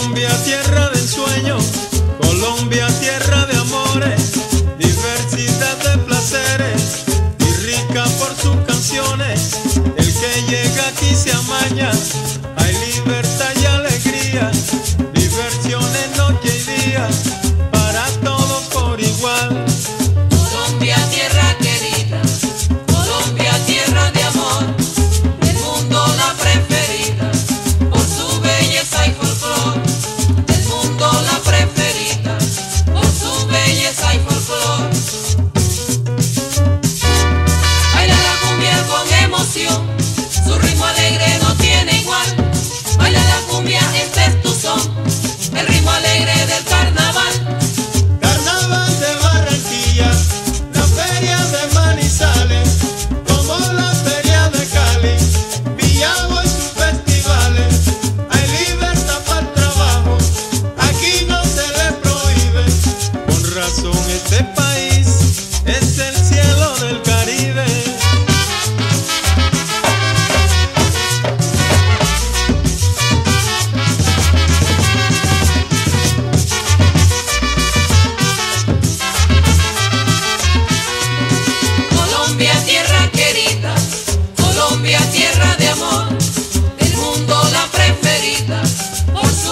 Colombia, tierra de ensueño, Colombia, tierra de amores, diversidad de placeres y rica por sus canciones. El que llega aquí se amaña, hay libertad y alegría, diversiones noche y día, para todos por igual. Colombia, tierra querida, Colombia, tierra de amor, del mundo la preferida, por su belleza y folclor. Del mundo la preferida, por su belleza y folclor. Baila la cumbia con emoción, su ritmo alegre no tiene igual. Baila la cumbia, este es tu son, el ritmo alegre del carnaval. Carnaval de Barranquilla, la feria de Manizales, como la feria de Cali, Villavo y sus festivales. Hay libertad para el trabajo, aquí no se le prohíbe. Con razón este país es el cielo del Caribe. Colombia, tierra querida, Colombia, tierra de amor, del mundo la preferida, por su